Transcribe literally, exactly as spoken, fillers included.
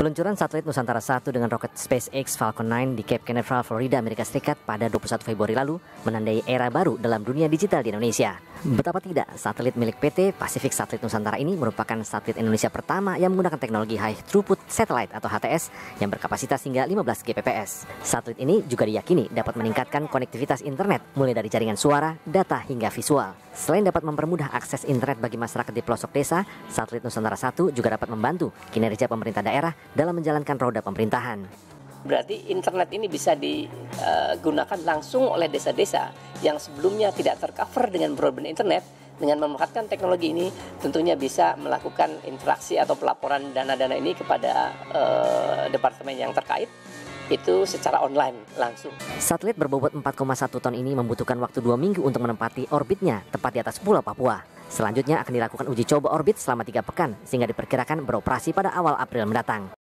Peluncuran satelit Nusantara satu dengan roket SpaceX Falcon sembilan di Cape Canaveral, Florida, Amerika Serikat pada dua puluh satu Februari lalu menandai era baru dalam dunia digital di Indonesia. Betapa tidak, satelit milik P T Pacific Satelit Nusantara ini merupakan satelit Indonesia pertama yang menggunakan teknologi High Throughput Satellite atau H T S yang berkapasitas hingga lima belas G P P S. Satelit ini juga diyakini dapat meningkatkan konektivitas internet mulai dari jaringan suara, data, hingga visual. Selain dapat mempermudah akses internet bagi masyarakat di pelosok desa, satelit Nusantara satu juga dapat membantu kinerja pemerintah daerah dalam menjalankan roda pemerintahan. Berarti internet ini bisa digunakan langsung oleh desa-desa yang sebelumnya tidak tercover dengan broadband internet. Dengan memanfaatkan teknologi ini tentunya bisa melakukan interaksi atau pelaporan dana-dana ini kepada uh, departemen yang terkait itu secara online langsung. Satelit berbobot empat koma satu ton ini membutuhkan waktu dua minggu untuk menempati orbitnya tepat di atas Pulau Papua. Selanjutnya akan dilakukan uji coba orbit selama tiga pekan sehingga diperkirakan beroperasi pada awal April mendatang.